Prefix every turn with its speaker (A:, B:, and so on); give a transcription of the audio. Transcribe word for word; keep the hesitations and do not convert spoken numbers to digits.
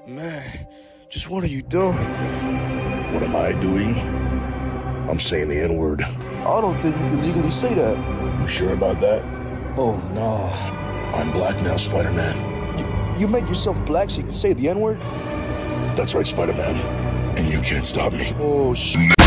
A: Man, just what are you doing?
B: What am I doing? I'm saying the N-word.
A: I don't think you can legally say that.
B: You sure about that?
A: Oh, no.
B: I'm black now, Spider-Man.
A: You, you made yourself black so you can say the N-word?
B: That's right, Spider-Man. And you can't stop me.
A: Oh, shit.